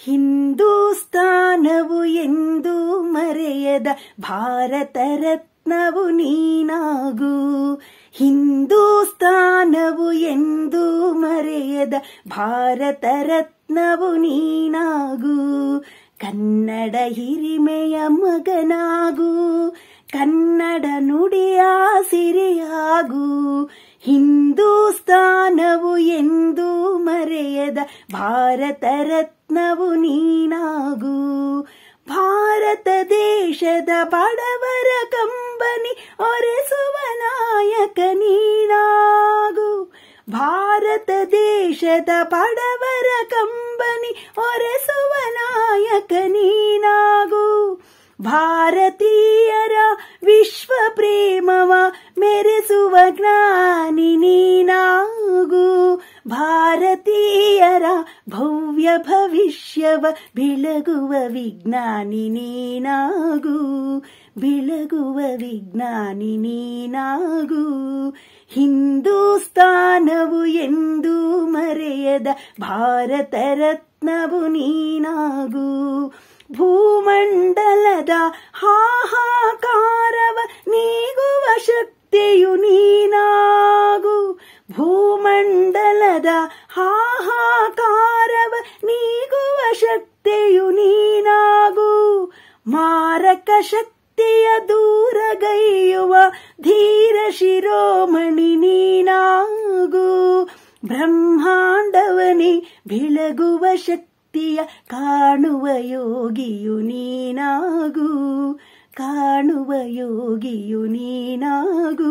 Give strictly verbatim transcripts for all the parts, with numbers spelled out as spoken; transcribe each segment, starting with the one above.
ಹಿಂದೂಸ್ತಾನವು ಎಂದೂ ಮರೆಯದ ಭಾರತ ರತ್ನವು ನೀನಾಗು. ಹಿಂದೂಸ್ತಾನವು ಎಂದೂ ಮರೆಯದ ಭಾರತ ರತ್ನವು ನೀನಾಗು. ಕನ್ನಡ ಹಿರಿಮೆಯ ಮಗನಾಗು, ಕನ್ನಡ ನುಡಿಯ ಸಿರಿಯಾಗು. ಹಿಂದೂಸ್ತಾನವು ಎಂದೂ ಮರೆಯದ ಭಾರತ ರತ್ನವು ನೀನಾಗು. ಭಾರತ ದೇಶದ ಬಡವರ ಕಂಬನಿ ಒರೆಸುವ ನಾಯಕ ನೀನಾಗು. ಭಾರತ ದೇಶದ ಬಡವರ ಕಂಬನಿ ಒರೆಸುವ ನಾಯಕ ನೀನಾಗು. ಭಾರತೀಯರ ವಿಶ್ವ ಪ್ರೇಮವ ಮೆರೆಸುವ ಜ್ಞಾನಿ ನೀನಾಗು. ಭಾರತೀಯರ ಭವ್ಯ ಭವಿಷ್ಯವ ಬೆಳಗುವ ವಿಜ್ಞಾನಿ ನೀನಾಗು. ಬೆಳಗುವ ವಿಜ್ಞಾನಿ ನೀನಾಗು. ಹಿಂದೂಸ್ತಾನವು ಎಂದೂ ಮರೆಯದ ಭಾರತ ರತ್ನವು ನೀನಾಗು. ಭೂಮಂಡಲದ ಹಾಹಾಕಾರವ ನೀಗುವ ಶಕ್ತಿಯು ನೀನಾಗು. ಭೂಮಂಡಲದ ಹಾಹಾಕಾರವ ನೀಗುವ ಶಕ್ತಿಯು ನೀನಾಗು. ಮಾರಕ ಶಕ್ತಿಯ ದೂರಗೈಯುವ ಧೀರ ಶಿರೋಮಣಿ ನೀನಾಗು. ಬ್ರಹ್ಮಾಂಡವನೇ ಬೆಳಗುವ ಶಕ್ತಿ ಕಾಣುವ ಯೋಗಿಯು ನೀನಾಗು. ಕಾಣುವ ಯೋಗಿಯು ನೀನಾಗು.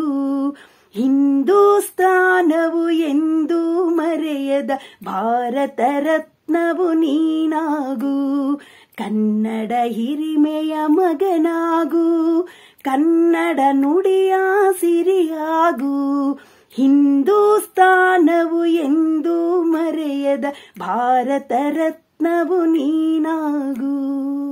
ಹಿಂದೂಸ್ತಾನವು ಎಂದೂ ಮರೆಯದ ಭಾರತ ರತ್ನವು ನೀನಾಗು. ಕನ್ನಡ ಹಿರಿಮೆಯ ಮಗನಾಗು, ಕನ್ನಡ ನುಡಿಯ ಸಿರಿಯಾಗು. ಹಿಂದೂಸ್ತಾನವು ಎಂದೂ ಮರೆಯದ ಭಾರತ ರತ್ನವು ನೀನಾಗು.